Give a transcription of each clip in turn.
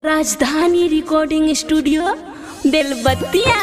राजधानी recording studio बेलबत्तिया।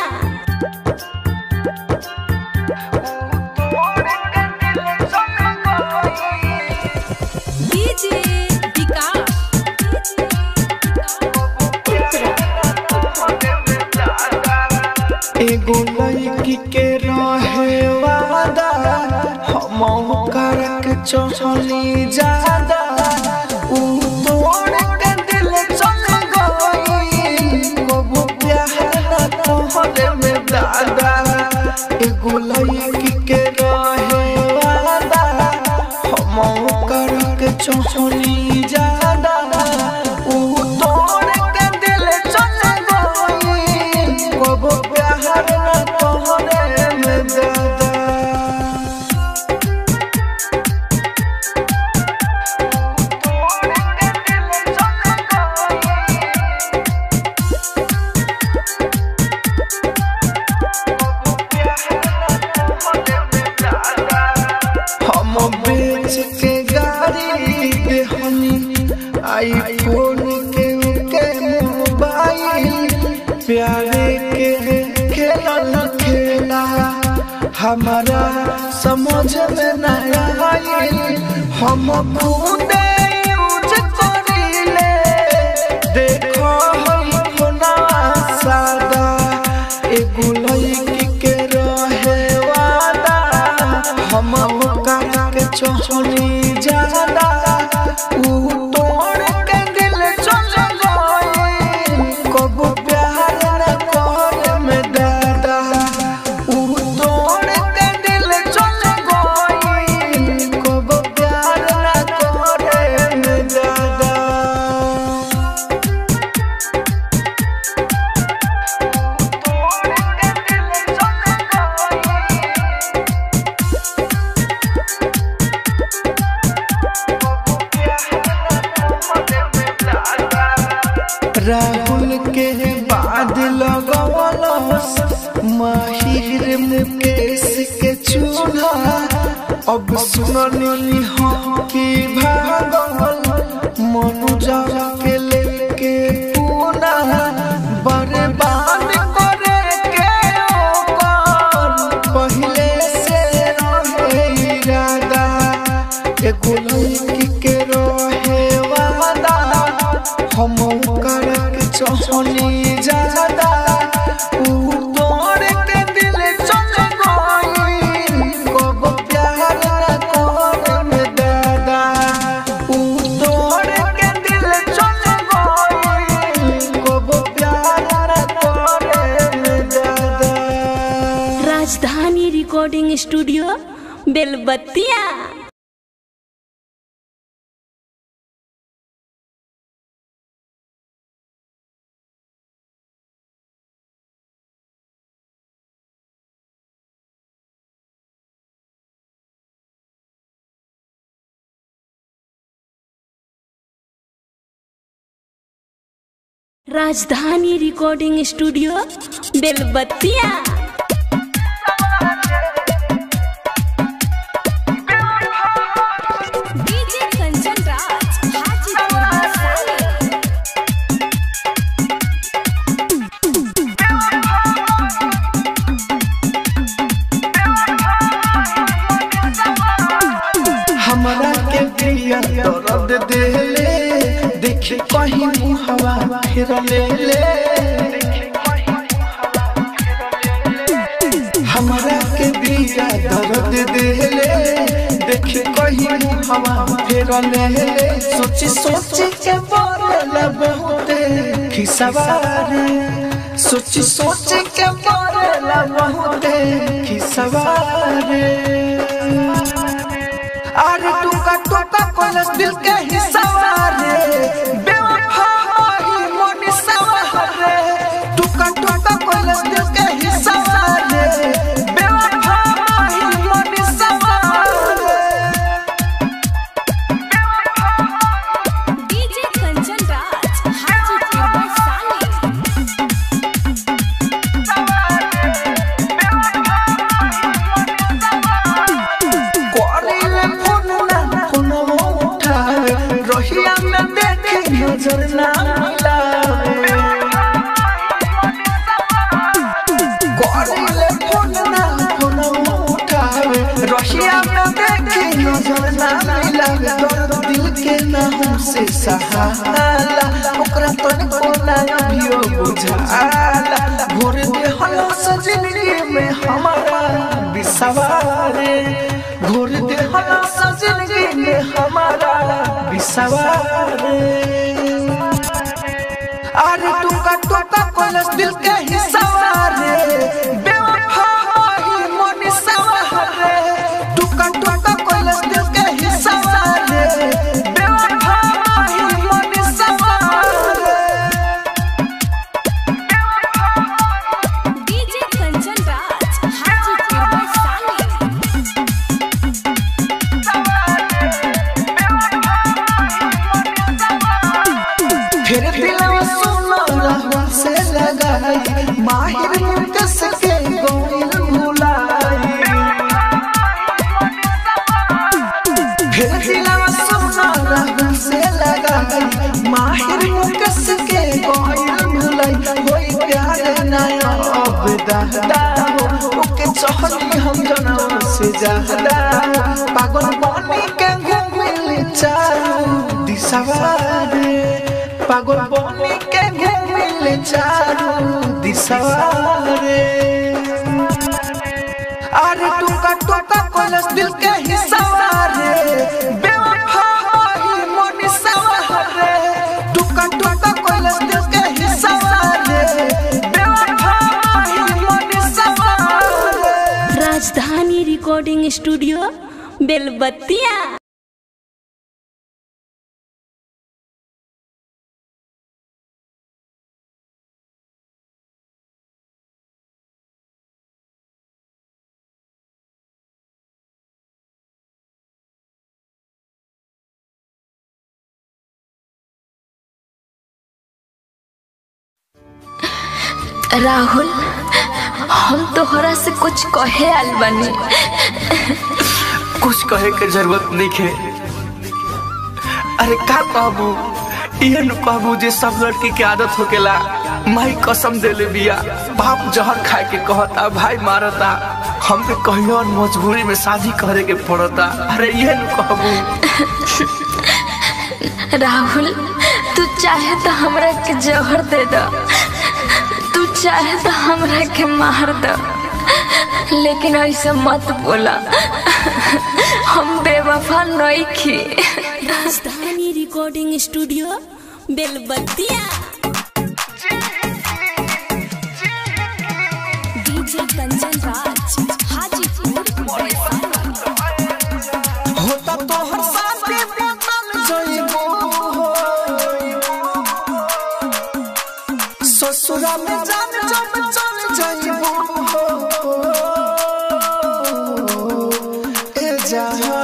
एगो लड़की के रहे वादा हम करक चहली ज्यादा ऊ तोड़ के दिल चल गई कबो प्यार तोहरे में दादा। एगो लड़की के रहे वादा हम करक चहली ज्यादा ऊ तोड़ के दिल चल गई कबो के गाड़ी पे हनी आईफोन के मोबाइल प्यारे के खेला हमारा समझ में नया आई हम खुदे यूज करीले देखो हम होना सादा। एगो लड़की के रहे वादा हम करके चहली ज्यादा ऊ तोड़ के दिल चल गई कबो प्यार न करे में दादा। ऊ तोड़ के दिल चल गई कबो प्यार न करे में दादा। राहुल के बाद लगवलस माहिर मुकेश के चूल्हा अब सुननी हम की भागल मनुजा के लेके पूना बर्बाद करे के ओकर पहले से रहे इरादा। एगो लड़की के रहे वादा हम करक चहली ज्यादा ऊ तोड़ के दिल चल गई कबो प्यार न करे में दादा। ऊ तोड़ के दिल चल गई कबो प्यार न करे में दादा। राजधानी रिकॉर्डिंग स्टूडियो बेलबत्तिया। राजधानी रिकॉर्डिंग स्टूडियो बेलबत्तिया। हमरा के प्रिया दर्द देले देख कहीं मुहवा फिर ले हमरा के प्रिया दर्द देले देख कहीं मुहवा फिर ले सोची सोची के बोले बहुते खिसवारे सोची सोची के बोले बहुते खिसवारे। अरे टुका टुका कोलस दिल के हिस्सावारे बेवफा ही मोनी सवारे टुका टुका कोलस दिल के हिस्सावारे बेवफा ही मोनी सवारे। डीजे कंचन राज हाजीपुर वैशाली। कोरिले फोन ना फोन उठा रही जिंदगी में हमारा बिसवारे घोर देहला सा जिंदगी में हमारा बिसवारे अरे टुका टुका कोलस दिल के हिस्सारे बेवफा ही मोनी सवारे टुका टुका कोलस दिल के हिस्सारे बेवफा ही मोनी सवारे डीजे कंचन राज हाजीपुर वैशाली फिर दिलवा सुनो रहवा से लगाई माहिर मुकस के गोइल भुलाई फिर दिलवा सुनो रहवा से लगाई माहिर मुकस के गोइल भुलाई कोई प्यार नया अब दादा ओके चाहती हम जनम से ज्यादा पागल बनी के घूमिल चारू दिसवारे पागल बनी के घूमिल चारू दिसवारे अरे टुका टुका कोलस दिल के हिस्सारे बेवफा ही मोनी सवारे टुका टुका कोलस दिल के हिस्सारे बेवफा ही मोनी सवारे राजधानी रिकॉर्डिंग स्टूडियो बेलबत्तिया। राहुल हम तोहरा से कुछ कहे आल बनी। कुछ कहे के जरूरत नहीं है। अरे का कहबू ये न कहबू जे सब लड़की के आदत होकेला माई कसम देले बिया बाप जहर खाए के कहता भाई मारता हम पे कहियो और मजबूरी में शादी करे के पड़ता। अरे ये न कहबू राहुल तू चाहे तो हमरा के जहर दे दो तू चाहे तो हमरा के मार दो लेकिन ऐसा मत बोला हम बेवफा नहीं खी। Rajdhani recording studio Belbattiya. DJ Kanchan Raj Hajipur Vaishali होता तो हर साथी बदल जाइबो ससुरा में जान जब चल जाइबो ए जहां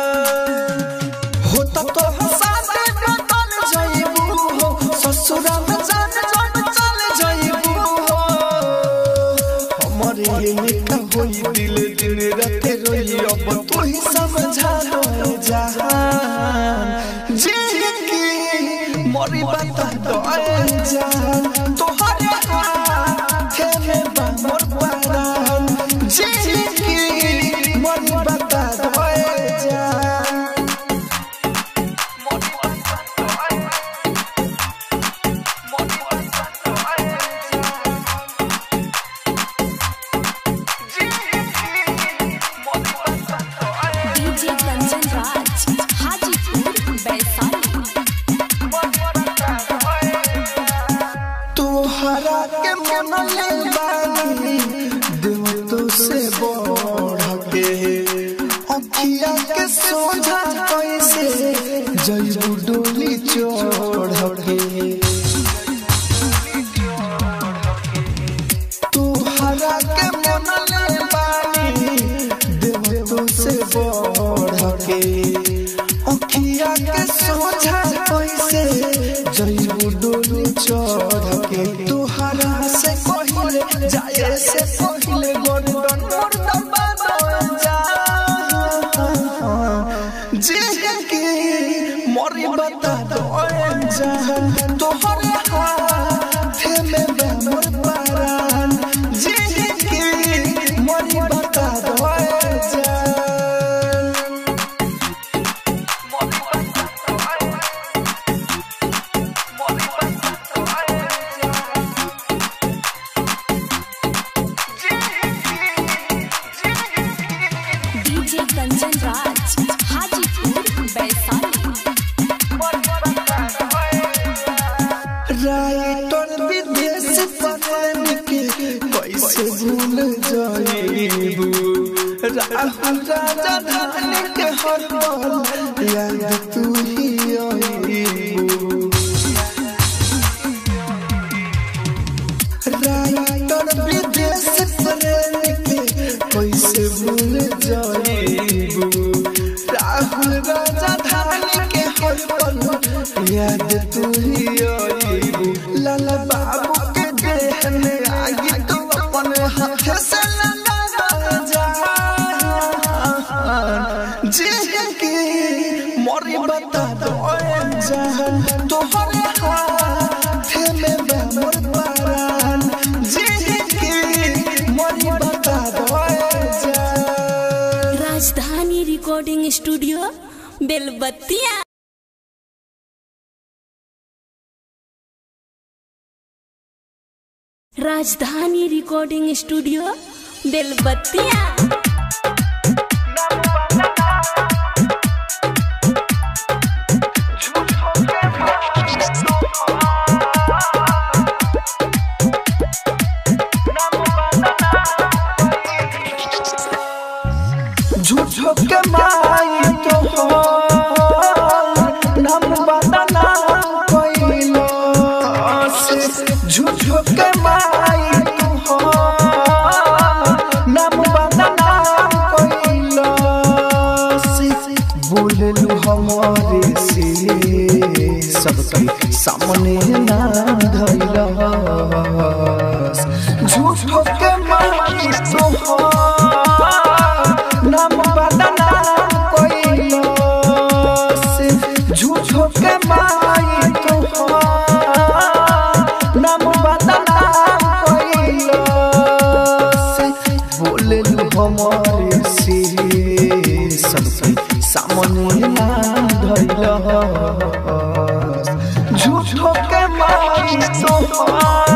होता तो हर साथी बदल जाइबो ससुरा में जान जब चल जाइबो हमारे निका होई दिल दिन रात रोई अब तू ही समझा दो जहान जी की मोरी बता दो जान तोहरे हाथ में बा मोर परान जी की मोरी बता दो जान डीजे कंचन राज हाजीपुर वैशाली तोहरा के मन ले बानी दिल तो से बढ़ के अखिया के सोझा कैसे जइबू डोली चढ़ के तोहरा के मन ले बानी दिल तो से बढ़ के अखिया के सोझा कैसे जइबू डोली चढ़ के तोहरा से पहिले जाए से पहिले गोरडन मोर दबा दो जा जी की मोरी बता दो जा तोहरे हाथ में बा मोर परान जी की मोरी बता दो जा राइटर विदेश प्रेम के कैसे भूल जाइबू राहुल राजधानी के हर पल याद तू ही आइबू राइटर विदेश प्रेम के कैसे भूल जाइबू राहुल राजधानी के हर पल याद तू ही आइबू लाला बाबू के देह में आगे तू अपने हाथ से लगा जा जिंदगी मोरी बता दो जान तोहरे हाथ में मोर परान जिंदगी मोरी बता दो जान। राजधानी रिकॉर्डिंग स्टूडियो बेलबत्तिया। राजधानी रिकॉर्डिंग स्टूडियो बेलबत्तिया। झूठो के माई तो हो नाम बदना कोइलो से झूठो के माई तो हो नाम बदना कोइलो से बोललू हमारे से सबके सामने ना धइला झूठो के माई तो हो नाम बदना कोइलो से झूठो के माई तो हो नाम बदना कोइलो से बोललू हमारे से सबके सामने ना धइला झूठो के माई तो हो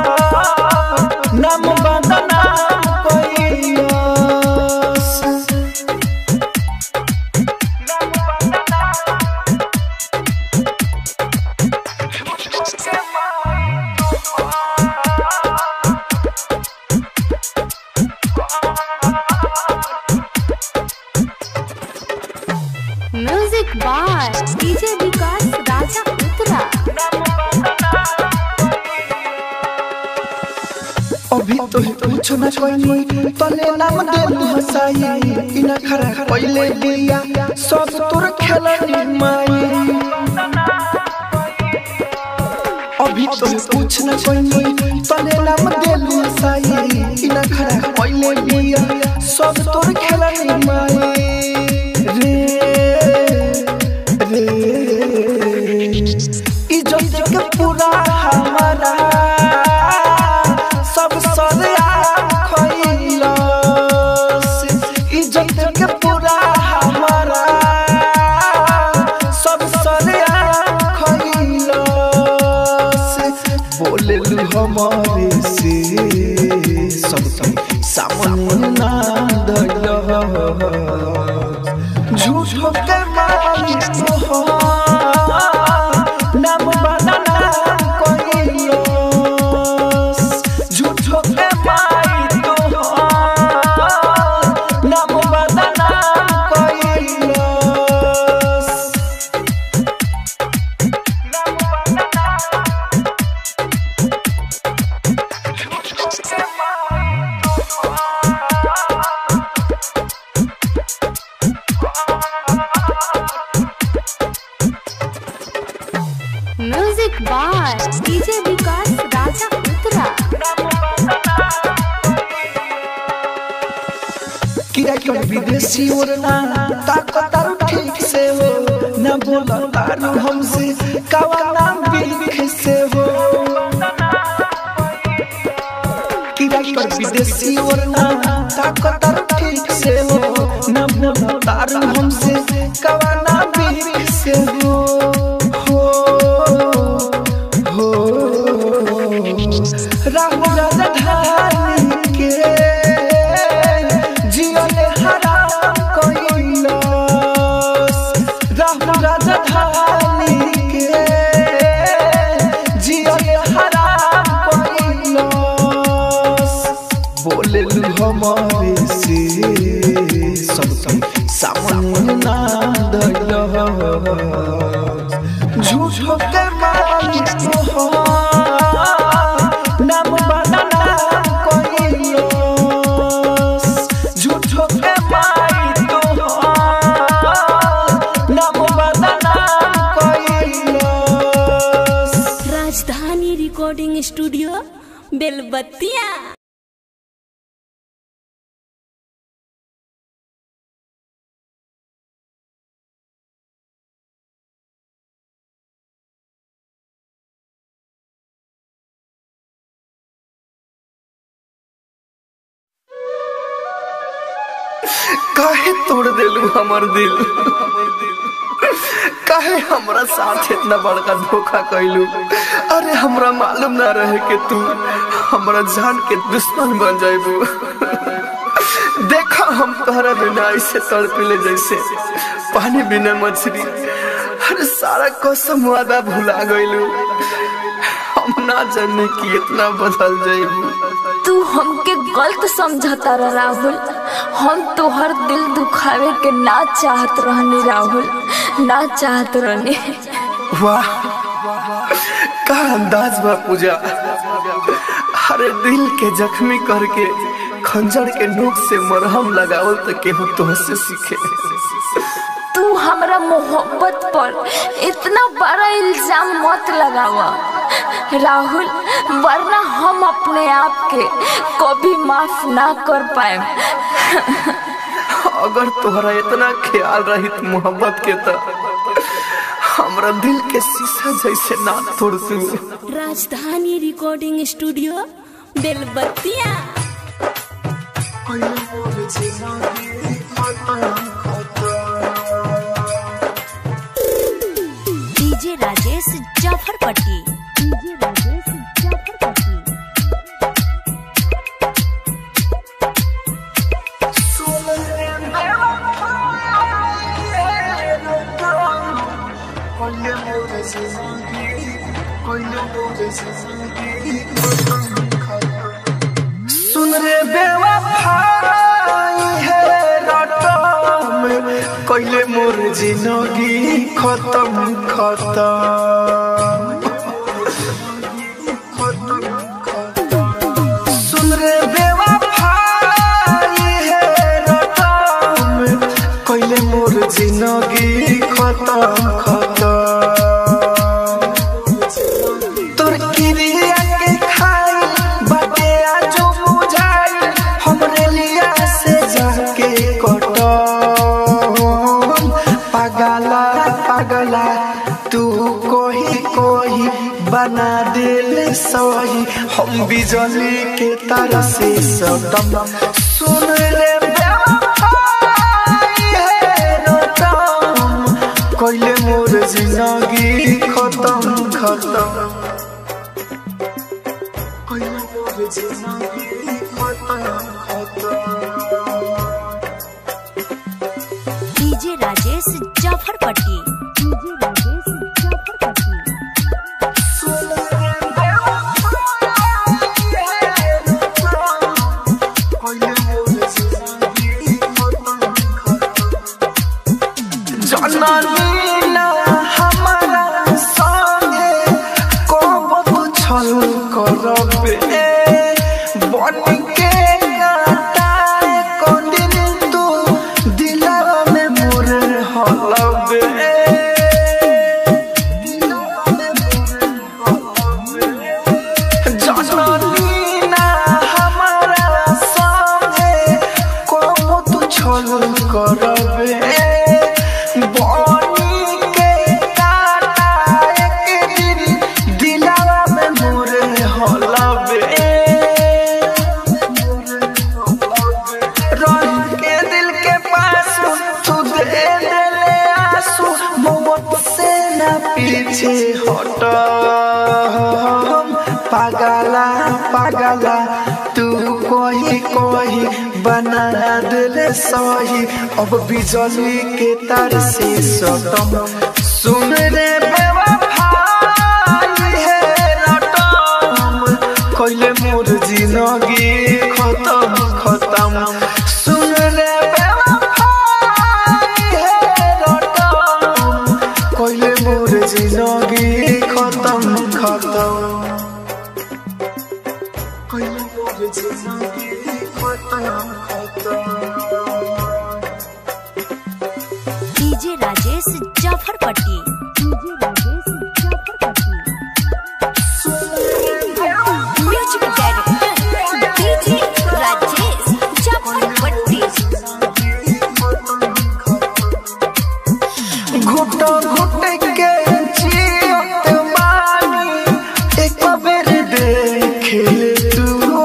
नाम बदना कोइलो music by DJ Vikas Raja Uttara. अभी तो कुछ न कोई तले नाम देलू हसाई इना खरा पहले दिया सब तोर खेलनी माई अभी तो कुछ न कोई तले नाम देलू हसाई इना खरा पहले दिया सब तोर खेलनी माई रे रे इज्जत के पूरा हमारा सब सरिया खोइलो इज्जत के पूरा हमारा सब सरिया खोइलो बोललू हमारे से सबके सामने ना धइलो झूठो के माई तो हो नाम बदना कोइलो झूठो के माई तो हो नाम बदना कोइलो music by DJ Vikas Raja Uttara. किरा के विदेशी ओरना ताकतारू ठीक से हो न बोला तारू हमसे कवाना बिख से हो किरा के विदेशी ओरना ताकतारू ठीक से हो न बोला तारू हमसे कवाना बिख से हो राहुल राजधानी के जीवन हराम कोइलो राहुल राजधानी के जीवन बोले हमारे से सबके सामने ना दलो झूठो के मारी तो नाम बदना कोइलो झूठो के मारी तो नाम बदना कोइलो। राजधानी रिकॉर्डिंग स्टूडियो बेलबत्तिया। काहे तोड़ देलू हमर दिल काहे हमरा साथ इतना बड़का धोखा कैलू। अरे हमरा मालूम ना रहे कि तू हमरा जान के दुश्मन बन जाइबू। देखा हम तोहरा बिना ऐसे तड़पिले जैसे पानी बिना मछली। अरे सारा कसम वादा भुला गइलू। हम ना जाने कि इतना बदल जाइबू। तू हमके गलत समझता रहा राहुल। हम तोहर दिल दुखावे के ना चाहत रहनी राहुल, ना चाहत रहनी। वाह का अंदाज बा पूजा। अरे दिल के जख्मी करके खंजर के नोक से मरहम लगावल तो केहू तुहसे सीखे। तू हमरा मोहब्बत पर इतना बड़ा इल्जाम मत लगावा राहुल, वरना हम अपने आप के कभी माफ ना कर पाए। अगर तोहरा इतना ख्याल रहित मोहब्बत के तो हमरा दिल के शीशा जैसे ना तोड़ तू। Rajdhani recording studio Belbattiya. DJ Rajesh Jafarpatti. DJ Rajesh Jafarpatti. सुन रे बेवफाई है रटम कइले मोर जिंदगी खत्म खत्म। सुन रे बेवफाई है रटम कइले मोर जिंदगी खत्म खत्म। तोर किरिया के खाई बाटे आजो बुझाई हमरे लिया से जाके कटम। पागला पागला तू कोही कोही बना दिल सही हम बिजली के तार से सटम। सुन ले बेवफाई है रटम कइले मोर जिंदगी खत्म खत्म। कइले मोर जिंदगी खत्म खत्म। डीजे राजेश जाफरपट्टी। डीजे राजेश जाफरपट्टी। जननी ना हमारा संगे कब छल करबे बन के काटाए कोन दिन तू दिलवा में मोर हलबे। जननी ना हमारा संगे कब छल करबे पीछे हट। पागला पागला तू कोही कोही बना दिल सही अब बिजली के तार से सटम। सुन रे बेवफाई है रटम कइले मोर जिंदगी खत्म कोइले मोर जिंदगी खत्म DJ Rajesh Jafarpatti music director DJ Rajesh Jafarpatti घुट घुट के जियत बानी एक बेर देख ले तू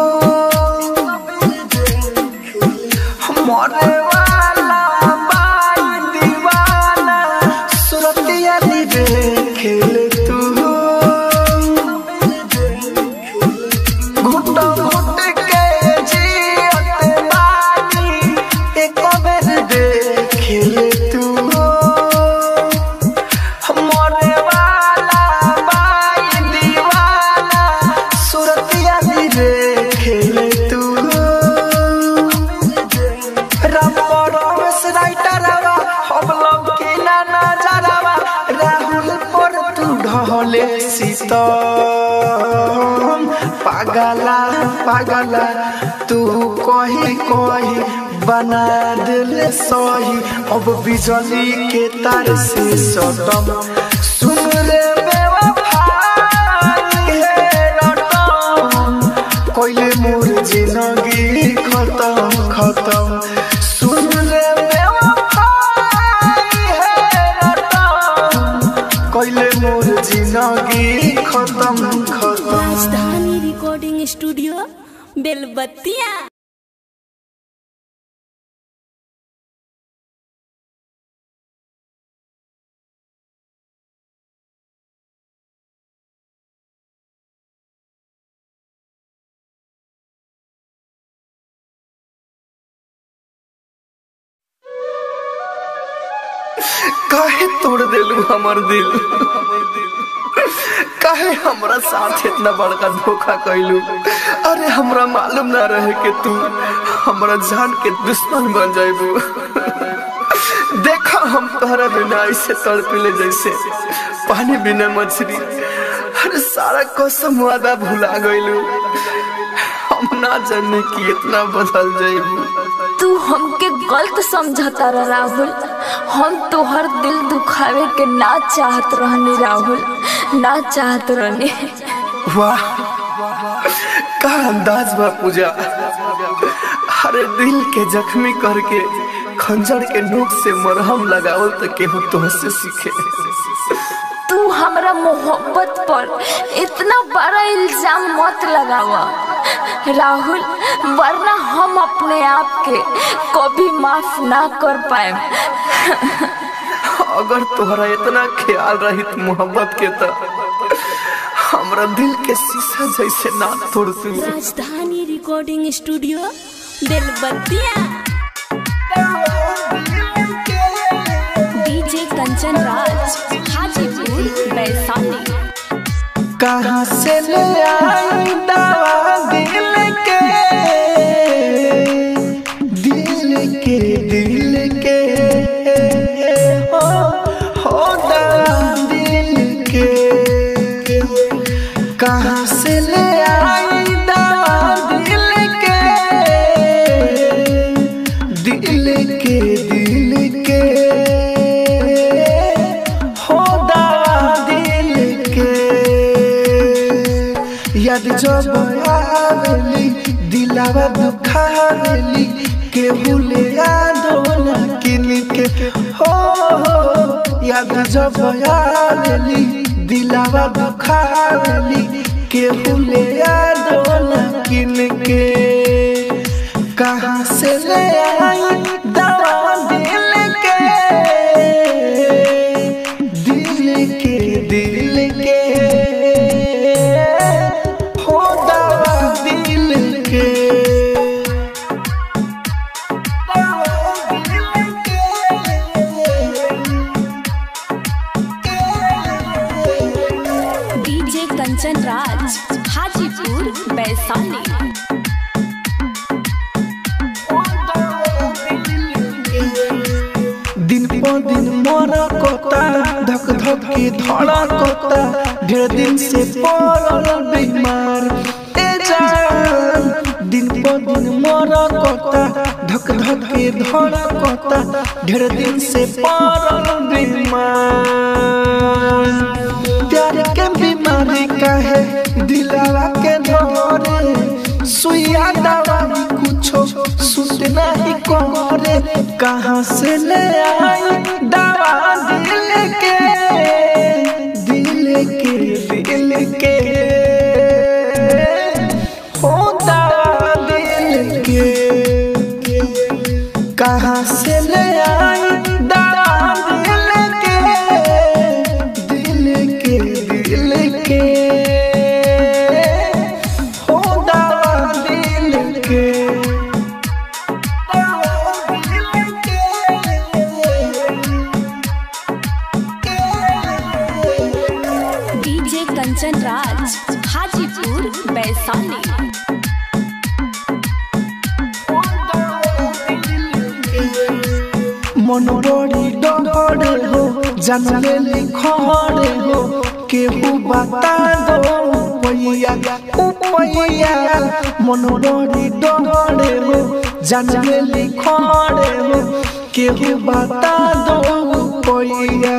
मरे वाला बाई दीवाना सुरतिया देख ले तू घुट घुट के जियत बानी एक बेर देख ले तू मरे वाला बाई दीवाना सुरतिया देख ले तू राहुल पर तू ढले सीतम पागला पागला तू कही कही बना दिले सही अब बिजली के तार से सटम सुन रे बेवफाई है रटम कोइले मोर जिंदगी खत्म खत्म सुन रे बेवफाई है रटम कोइले मोर जिंदगी खत्म खत्म राजधानी रिकॉर्डिंग स्टूडियो बेलबत्तिया काहे तोड़ देलू हमर दिल काहे हमरा साथ इतना बड़का धोखा कैलू अरे हमरा मालूम ना रहे कि तू हमरा जान के दुश्मन बन जाइबू देखा हम तोहरा बिना ऐसे तड़पिले जैसे पानी बिना मछली अरे सारा कसम वादा भुला गइलू हम ना जाने कि इतना बदल जाइबू तू हमके गलत समझता रहा राहुल हम तोहर दिल दुखावे के ना चाहत रहनी राहुल ना चाहत रहनी वाह का अंदाज बा पूजा अरे दिल के जख्मी करके खंजर के नोक से मरहम लगावल तो केहू तोहसे सीखे तू हमरा मोहब्बत पर इतना बड़ा इल्जाम मत लगावा राहुल वरना हम अपने आप के कभी माफ ना कर पाए अगर तोहरा इतना ख्याल रहित मोहब्बत के तो हमरा दिल के शीशा जैसे ना तोड़ तू Rajdhani recording studio Belbattiya DJ Kanchan Raj Hajipur Vaishali कहाँ से ले आई दवा दिल के हो दवा दिल के कहाँ से ले आई दवा दिल के हो दवा दिल के याद जब आवेली दिलावा दुखावेली के भूले यादो ना किन के हो याद जब आवेली दिलावा दुखावेली के भूले यादो ना किन के कहाँ से ले आई दवा दिल के हो दवा दिल के डीजे कंचन राज हाजीपुर वैशाली दिन पो दिन मोरा कोता धक धक की धड़ा कोता ढेर दिन से पड़ल बीमार ए जान धड़कता ढेर दिन से पड़ल बीमार। प्यार के बीमारी काहे दिलवा के धरे, सुइया दवा कुछो सुत नहीं करे। कहाँ से ले आई दवा दिल के ओ दवा दिल के। कहाँ से ले आई दवा दिल के ओ दवा दिल के। डीजे कंचन राज हाजीपुर वैशाली। मन बड़ी डरे हो जानले लिखरे हो, केहू बता दो पैया पैया। मन बड़ी डरे हो जानले लिखरे हो, केहू बता दो पैया।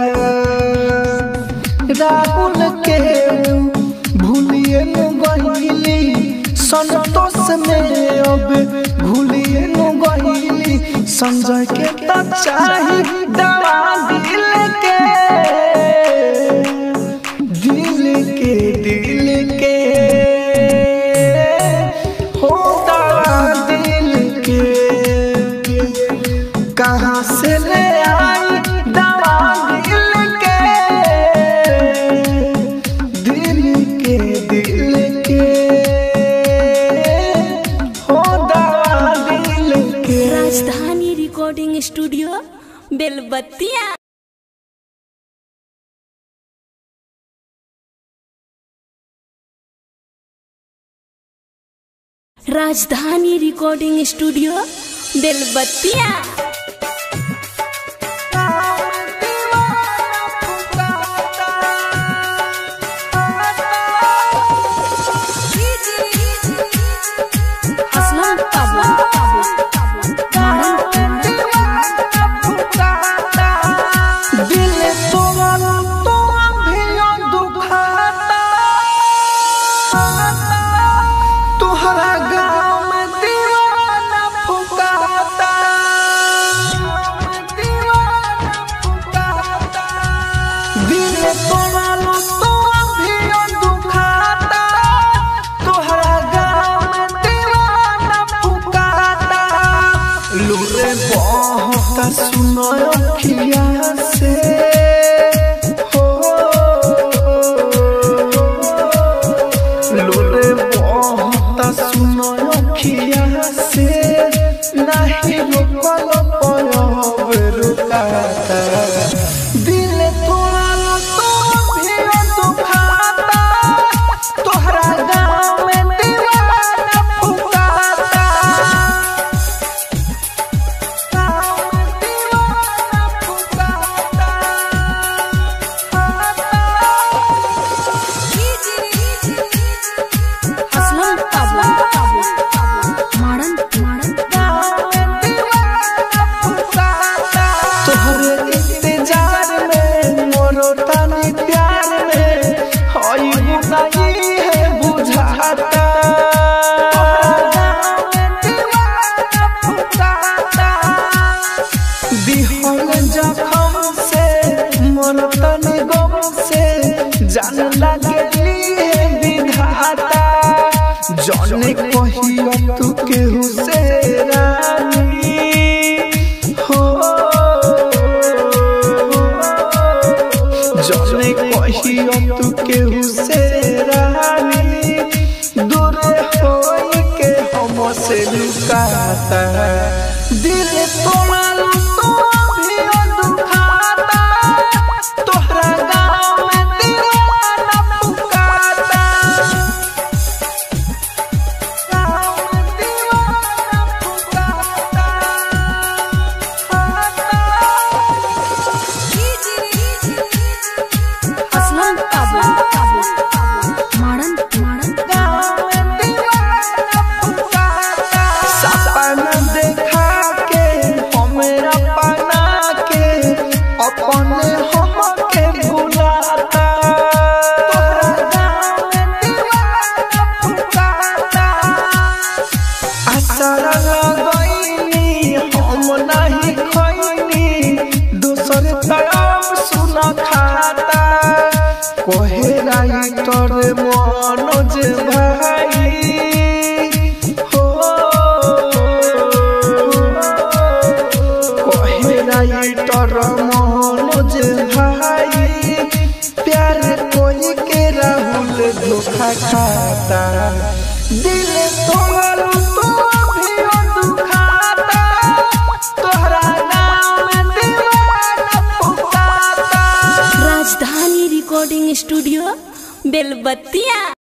राहुल के भूलिए गईली, संतोष में अब भूलिए गईली। संजय के तो चाही दवा दिल के हो दवा दिल के। कहाँ से ले आई दवा दिल के हो दवा दिल के। राजधानी रिकॉर्डिंग स्टूडियो बेलबत्तिया। राजधानी रिकॉर्डिंग स्टूडियो बेलबत्तिया। असलम दिल तो अभियो दुखाता, तुहरा गाँव में दीवाना फुकाता। दिल तो अभियो दुखाता, तुहरा गाँव में दीवाना फुकाता। लूरे बहुत सुनो अखिया से हो, लूरे बहुत सुनो अखिया से। नहीं रुकल पयब रुकाता, दिल तोड़ा तो भी दुखाता। तोहरा गाँव में दीवाना फुकाता। तोहरे इंतजार में मोरो तानी प्यार में हई बुनाई है बुझाता। दिहल जखम से मोरो तानी गम से जान लागली है विधाता। जाने कहियो तू केहू से रानी हो, जाने कहियो तू केहू से रानी। दूर होई के हम से लुकाता, दिल तोड़ा तो भी दुखाता। तोहरा गाँव में दीवाना फुकाता। सपना देखा के राइटर मनोज भाई हो कहे राइटर मनोज भाई प्यार कोई के राहुल धोखा खाता दिल तोड़ तो भी दुखाता तोहरा नाम दीवाना पुकाता। राजधानी रिकॉर्डिंग स्टूडियो बेलबत्तिया।